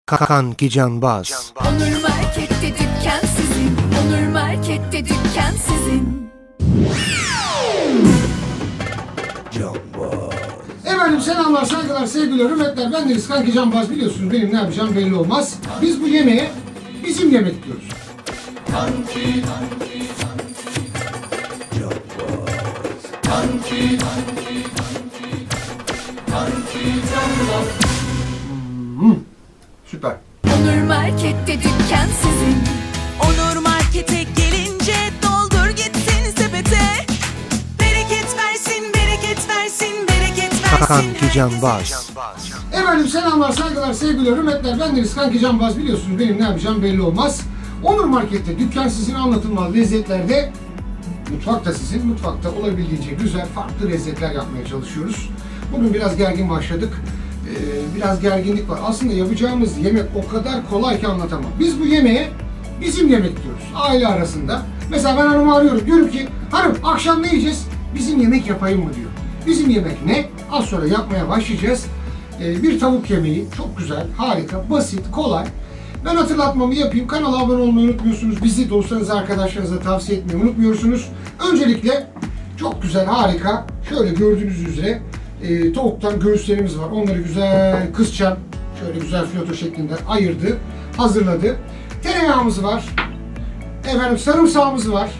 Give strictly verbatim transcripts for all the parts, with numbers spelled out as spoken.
Kanki Canbaz. Onur Market'te dükkan sizin. Onur Market'te dükkan sizin. Efendim selamlar, saygılar, sevgiler, hürmetler. Ben Deniz Kanki Canbaz, biliyorsunuz benim ne yapacağım belli olmaz. Biz bu yemeğe bizim yemek diyoruz. Kanki, kanki, kanki, Canbaz. Kanki, kanki, kanki, kanki Canbaz. Hmm, süper. Onur Market'te dükkan sizin. Onur Market'e gelince doldur gitsin sepete. Bereket versin, bereket versin, bereket versin. Kanki Canbaz. Efendim selamlar, saygılar, sevgiler, hürmetler. Ben Deniz Kanki Canbaz, biliyorsunuz benim ne yapacağım belli olmaz. Onur Market'te dükkan sizin, anlatılmaz lezzetlerde mutfak da sizin. Mutfakta olabildiğince güzel, farklı lezzetler yapmaya çalışıyoruz. Bugün biraz gergin başladık. Ee, biraz gerginlik var. Aslında yapacağımız yemek o kadar kolay ki anlatamam. Biz bu yemeğe bizim yemek diyoruz. Aile arasında. Mesela ben hanımı arıyorum. Diyorum ki hanım akşam ne yiyeceğiz? Bizim yemek yapayım mı diyor. Bizim yemek ne? Az sonra yapmaya başlayacağız. Ee, bir tavuk yemeği. Çok güzel, harika, basit, kolay. Ben hatırlatmamı yapayım. Kanala abone olmayı unutmuyorsunuz. Bizi dostlarınıza, arkadaşlarınıza tavsiye etmeyi unutmuyorsunuz. Öncelikle çok güzel, harika. Şöyle gördüğünüz üzere e, tavuktan göğüslerimiz var. Onları güzel kısçam, şöyle güzel fileto şeklinde ayırdı, hazırladı. Tereyağımız var. Efendim sarımsağımız var.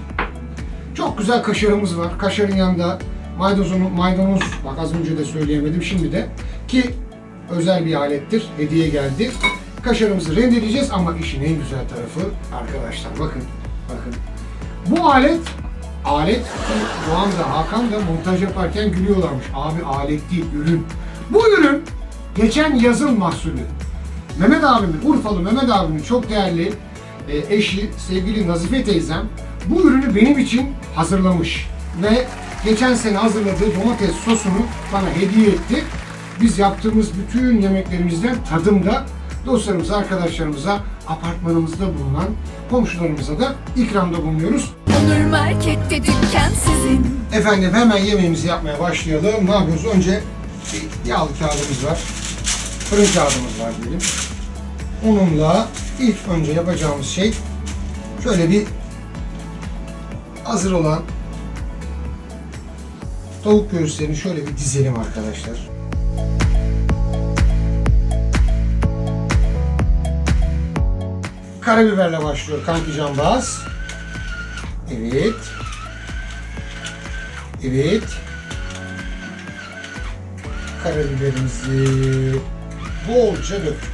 Çok güzel kaşarımız var. Kaşarın yanında maydanoz, maydanoz, bak az önce de söyleyemedim, şimdi de ki özel bir alettir. Hediye geldi. Kaşarımızı rendeleyeceğiz ama işin en güzel tarafı arkadaşlar bakın, bakın. Bu alet, alet Doğan da Hakan da montaj yaparken gülüyorlarmış. Abi alet değil, ürün. Bu ürün geçen yazın mahsulü. Mehmet abimin, Urfalı Mehmet abimin çok değerli e, eşi, sevgili Nazife teyzem bu ürünü benim için hazırlamış. Ve geçen sene hazırladığı domates sosunu bana hediye etti. Biz yaptığımız bütün yemeklerimizden tadımda dostlarımıza, arkadaşlarımıza, apartmanımızda bulunan komşularımıza da ikramda bulunuyoruz. Onur Market'te dükkan sizin. Efendim hemen yemeğimizi yapmaya başlayalım. Ne yapıyoruz? Önce bir yağlı kağıdımız var. Fırın kağıdımız var diyelim. Onunla ilk önce yapacağımız şey şöyle bir hazır olan tavuk göğüslerini şöyle bir dizelim arkadaşlar. Karabiberle başlıyor Kanki Canbaz. Evet. Evet. Karabiberimizi bolca döktük.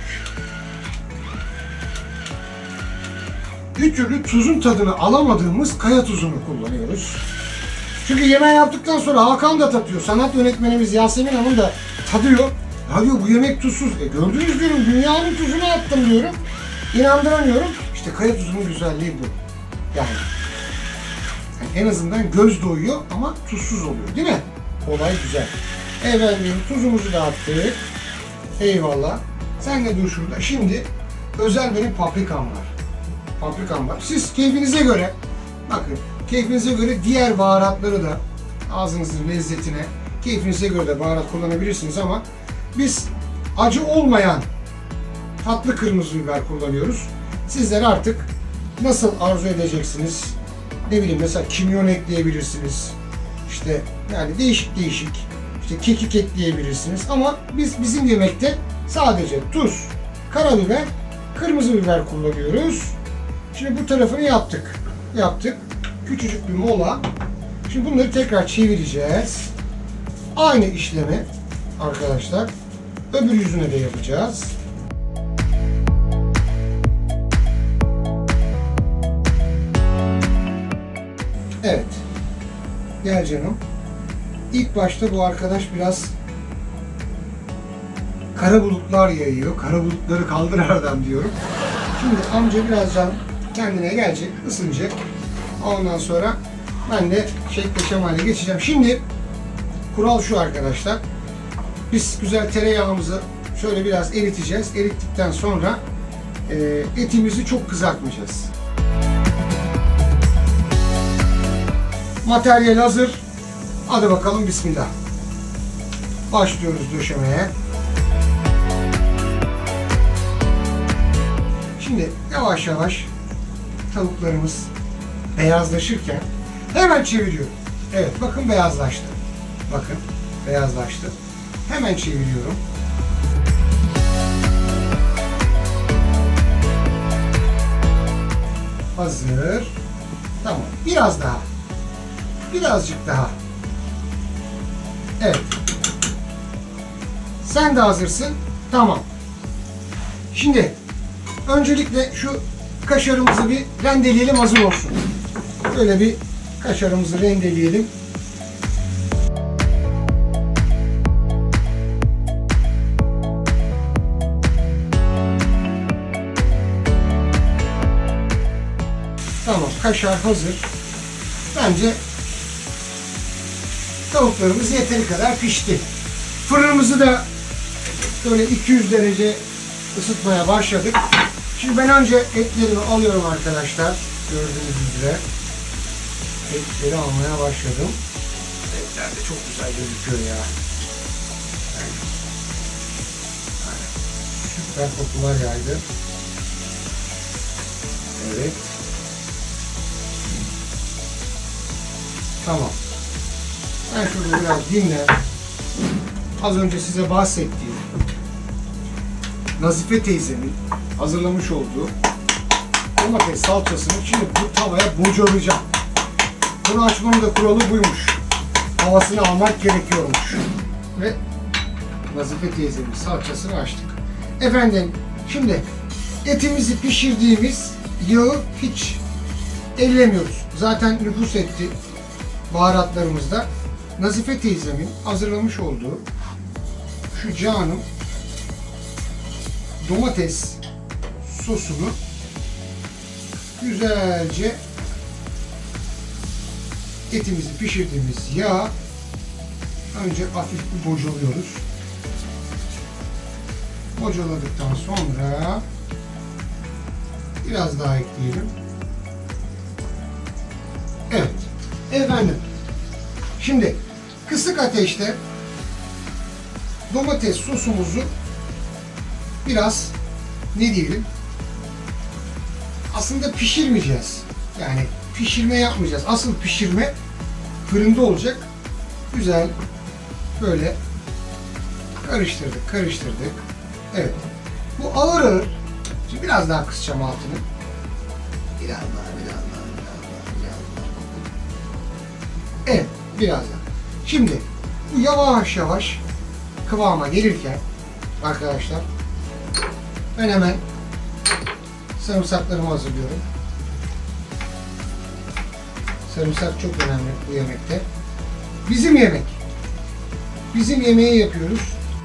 Bir türlü tuzun tadını alamadığımız kaya tuzunu kullanıyoruz. Çünkü yemeği yaptıktan sonra Hakan da tatıyor. Sanat yönetmenimiz Yasemin Hanım da tadıyor. Ya diyor bu yemek tuzsuz. E gördünüz diyorum, dünyanın tuzunu attım diyorum. İnandıramıyorum. İşte kaya tuzunun güzelliği bu. Yani, yani en azından göz doyuyor ama tuzsuz oluyor, değil mi? Olay güzel. Efendim tuzumuzu da attık. Eyvallah. Sen de dur şurada. Şimdi özel benim paprikam var. Paprikam var. Siz keyfinize göre, bakın keyfinize göre diğer baharatları da ağzınızın lezzetine, keyfinize göre de baharat kullanabilirsiniz ama biz acı olmayan tatlı kırmızı biber kullanıyoruz. Sizler artık nasıl arzu edeceksiniz? Ne bileyim mesela kimyon ekleyebilirsiniz. İşte yani değişik değişik. İşte kekik ekleyebilirsiniz. Ama biz bizim yemekte sadece tuz, karabiber, kırmızı biber kullanıyoruz. Şimdi bu tarafını yaptık. Yaptık. Küçücük bir mola. Şimdi bunları tekrar çevireceğiz. Aynı işlemi arkadaşlar öbür yüzüne de yapacağız. Evet. Gel canım. İlk başta bu arkadaş biraz kara bulutlar yayıyor. Kara bulutları kaldır aradan diyorum. Şimdi amca biraz can kendine gelecek, ısınacak. Ondan sonra ben de şekle şemale geçeceğim. Şimdi kural şu arkadaşlar. Biz güzel tereyağımızı şöyle biraz eriteceğiz. Erittikten sonra e, etimizi çok kızartmayacağız. Materyal hazır. Hadi bakalım bismillah. Başlıyoruz döşemeye. Şimdi yavaş yavaş tavuklarımız beyazlaşırken hemen çeviriyorum. Evet, bakın beyazlaştı. Bakın beyazlaştı. Hemen çeviriyorum. Hazır. Tamam. Biraz daha. Birazcık daha. Evet. Sen de hazırsın. Tamam. Şimdi öncelikle şu kaşarımızı bir rendeleyelim, hazır olsun. Böyle bir kaşarımızı rendeleyelim. Tamam, kaşar hazır. Bence tavuklarımız yeteri kadar pişti. Fırınımızı da böyle iki yüz derece ısıtmaya başladık. Şimdi ben önce etlerimi alıyorum arkadaşlar. Gördüğünüz üzere etleri almaya başladım. Etler de çok güzel gözüküyor ya. Yani, yani süper kokular yaydı. Evet. Tamam. Ben şurada biraz dinle. Az önce size bahsettiğim Nazife teyzemin hazırlamış olduğu domates salçasını şimdi bu tavaya bocalayacağım. Bunu açmanın da kuralı buymuş. Havasını almak gerekiyormuş. Ve Nazife teyzemin salçasını açtık. Efendim, şimdi etimizi pişirdiğimiz yağı hiç ellemiyoruz. Zaten nüfus etti baharatlarımızda. Nazife teyzemin hazırlamış olduğu şu canım domates sosunu güzelce etimizi pişirdiğimiz yağa önce hafif bir bocalıyoruz. Bocaladıktan sonra biraz daha ekleyelim. Evet. Efendim. Şimdi kısık ateşte domates sosumuzu biraz ne diyelim, aslında pişirmeyeceğiz. Yani pişirme yapmayacağız. Asıl pişirme fırında olacak. Güzel böyle karıştırdık, karıştırdık. Evet. Bu ağır ağır. Şimdi biraz daha kısacağım altını. Biraz daha, biraz daha, biraz daha, biraz daha. Evet, biraz daha. Şimdi bu yavaş yavaş kıvama gelirken arkadaşlar ben hemen sarımsaklarımı hazırlıyorum. Sarımsak çok önemli bu yemekte. Bizim yemek. Bizim yemeği yapıyoruz.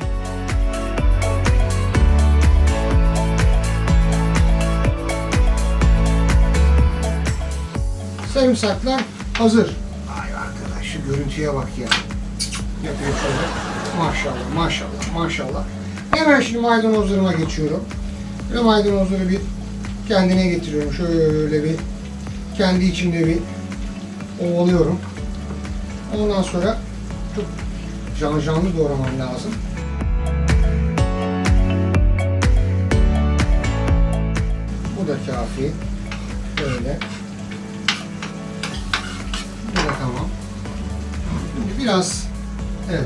Sarımsaklar hazır. Ay arkadaş, şu görüntüye bak ya. Yapıyor şöyle. Maşallah, maşallah, maşallah. Hemen şimdi maydanozlarıma geçiyorum. Ve maydanozları bir kendine getiriyorum. Şöyle bir kendi içinde bir ovalıyorum. Ondan sonra çok canlı canlı doğramam lazım. Bu da kafi. Böyle. Bu da tamam. Şimdi biraz, evet.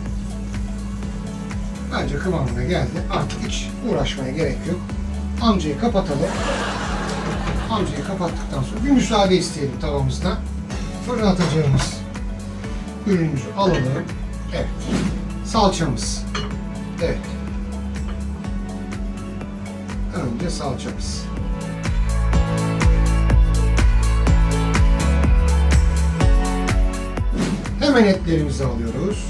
Bence kıvamına geldi. Artık hiç uğraşmaya gerek yok. Amcayı kapatalım. Amcayı kapattıktan sonra bir müsaade isteyelim tavamızda. Fırına atacağımız ürünümüzü alalım. Evet. Salçamız. Evet. Önce salçamız. Hemen etlerimizi alıyoruz.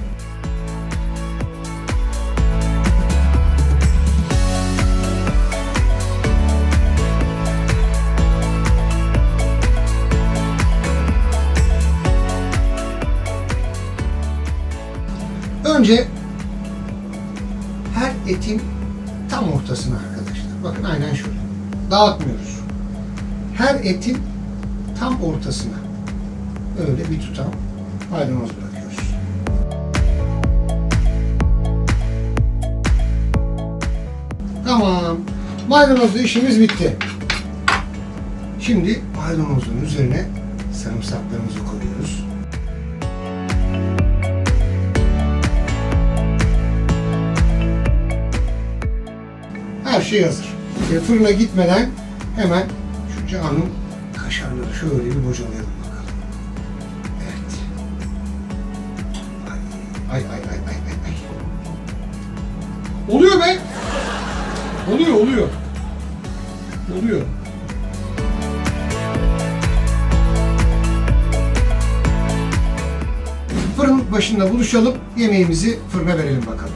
Önce her etin tam ortasına arkadaşlar. Bakın aynen şöyle. Dağıtmıyoruz. Her etin tam ortasına öyle bir tutam maydanoz bırakıyoruz. Tamam. Maydanozlu işimiz bitti. Şimdi maydanozun üzerine sarımsaklarımızı koyuyoruz. Her şey hazır. E, fırına gitmeden hemen şu canın kaşarları şöyle bir bocalayalım bakalım. Evet. Ay ay ay ay ay ay. Oluyor be. Oluyor oluyor. Oluyor. Fırın başında buluşalım. Yemeğimizi fırına verelim bakalım.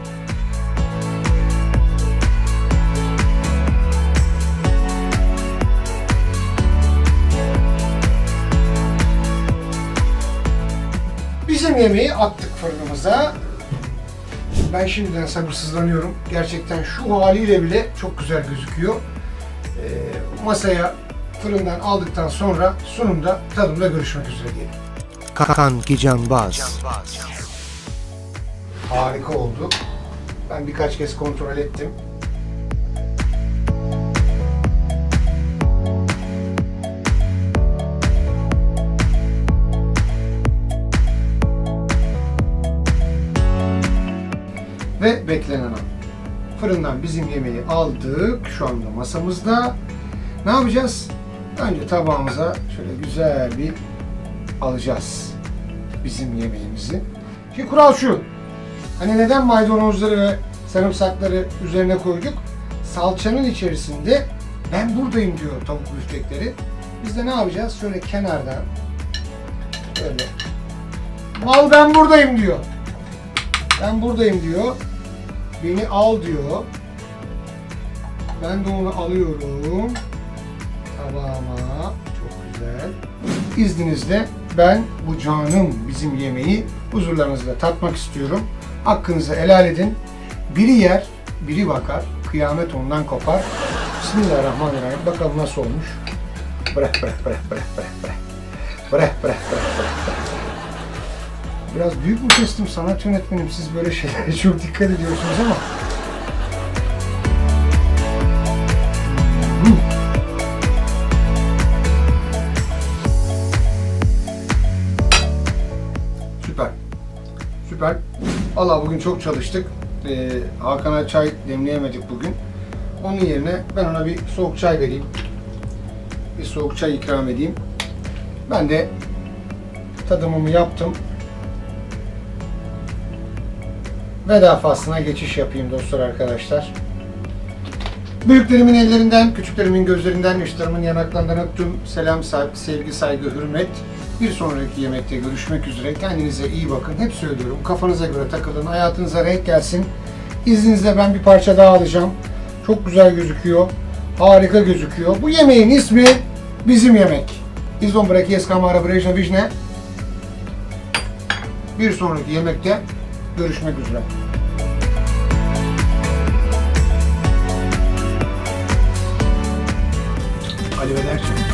Bizim yemeği attık fırınımıza. Ben şimdiden sabırsızlanıyorum. Gerçekten şu haliyle bile çok güzel gözüküyor. Ee, masaya fırından aldıktan sonra sunumda, tadımda görüşmek üzere diyelim. Kanki Canbaz. Harika oldu. Ben birkaç kez kontrol ettim. Ve beklenen an. Fırından bizim yemeği aldık. Şu anda masamızda. Ne yapacağız? Önce tabağımıza şöyle güzel bir alacağız bizim yemeğimizi. Şimdi kural şu. Hani neden maydanozları ve sarımsakları üzerine koyduk? Salçanın içerisinde ben buradayım diyor tavuk büftekleri. Biz de ne yapacağız? Şöyle kenardan böyle mal ben buradayım diyor. Ben buradayım diyor. Beni al diyor. Ben de onu alıyorum. Tabağıma. Çok güzel. İzninizle ben bu canım bizim yemeği huzurlarınızda tatmak istiyorum. Hakkınızı helal edin. Biri yer, biri bakar. Kıyamet ondan kopar. Bismillahirrahmanirrahim. Bakalım nasıl olmuş. Bırak bırak bırak bırak bırak bırak. Bırak bırak bırak bırak bırak. Biraz büyük mü kestim sanat yönetmenim? Siz böyle şeylere çok dikkat ediyorsunuz ama. Hmm. Süper. Süper. Vallahi bugün çok çalıştık. Ee, Hakan'a çay demleyemedik bugün. Onun yerine ben ona bir soğuk çay vereyim. Bir soğuk çay ikram edeyim. Ben de tadımımı yaptım. Veda faslına geçiş yapayım dostlar, arkadaşlar. Büyüklerimin ellerinden, küçüklerimin gözlerinden, yaşlarımın yanaklarından öptüm. Selam, sevgi, saygı, hürmet. Bir sonraki yemekte görüşmek üzere. Kendinize iyi bakın. Hep söylüyorum. Kafanıza göre takılın. Hayatınıza renk gelsin. İzninizle ben bir parça daha alacağım. Çok güzel gözüküyor. Harika gözüküyor. Bu yemeğin ismi bizim yemek. Izon bırakıyız kamera brejna vijne. Bir sonraki yemekte görüşmek üzere. Arrivederci.